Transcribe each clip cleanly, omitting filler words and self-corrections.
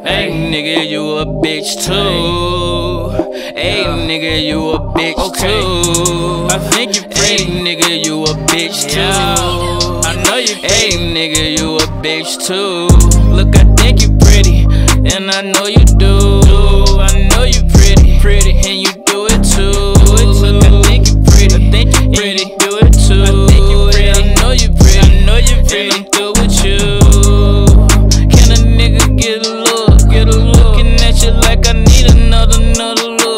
Hey nigga, you a bitch too. Hey nigga, you a bitch too. I think you pretty. Hey nigga, you a bitch too. I know you pretty. Hey nigga, you a bitch too. Look, I think you pretty, and I know you do. I know you pretty, and you do it too. Look, I think you pretty, and you do it too. I think you pretty, I know you pretty, I know you pretty, and I'm through with you. Can a nigga get a look? Looking at you like I need another look,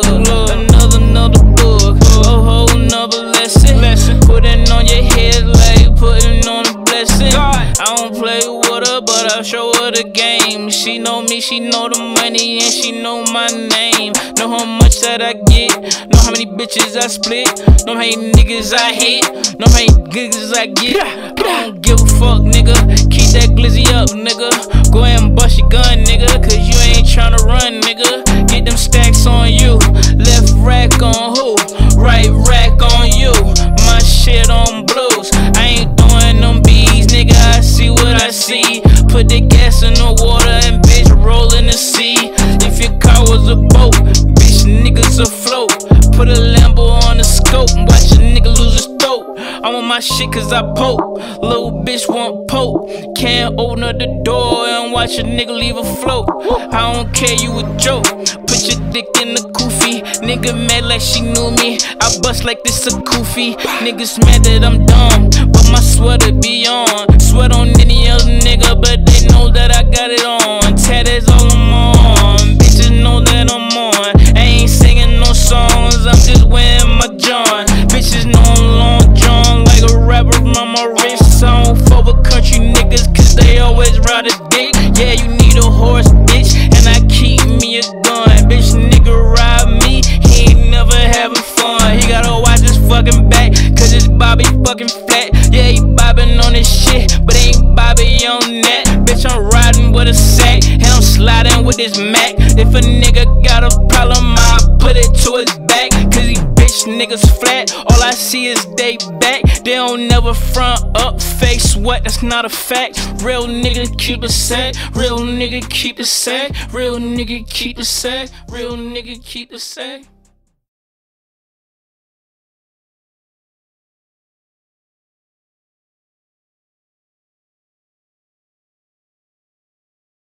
another book, a whole another lesson. Putting on your head like putting on a blessing. I don't play with her, but I'll show her the game. She know me, she know the money, and she know my name. Know how much that I get, know how many bitches I split, know how many niggas I hit, know how many niggas I get. I don't give a fuck, nigga. Keep that glizzy up, nigga. Go ahead and bust your gun, nigga, cause you ain't tryna run, nigga. Get them stacks on you. Left rack on who? Right rack on you. My shit on blues. I ain't doing them bees, nigga. I see what I see. Put the gas in the water and bitch roll in the sea. If your car was a boat, bitch niggas afloat. Put a Lambo on the scope and watch a nigga lose his throat. I want my shit cause I poke. Little bitch want poke. Can't open up the door and watch a nigga leave a float. I don't care, you a joke. Put your dick in the koofy. Nigga mad like she knew me. I bust like this a koofy. Niggas mad that I'm dumb, but my sweater be on. Sweat on any other nigga, but they know that I got it on. Tattoos all I'm on. Bitches know that I'm on. I ain't singing no songs, I'm just wearing my John. Bitches know I'm long John like a rapper on my wrist. I don't fuck with country niggas cause they always ride a dick. Yeah, you need a horse, bitch, and I keep me a gun. Bitch, nigga ride me, he ain't never having fun. He gotta watch his fucking back cause his Bobby fucking flat. Yeah, he bobbing on his shit, but ain't Bobby on that. Bitch, I'm riding with a sack, and I'm sliding with this Mac. If a nigga got a problem, I'll put it to his back. Cause these bitch niggas flat, all I see is they back. They don't never front up, fake sweat, that's not a fact. Real nigga keep it sack, real nigga keep it sack, real nigga keep it sack, real nigga keep it sack.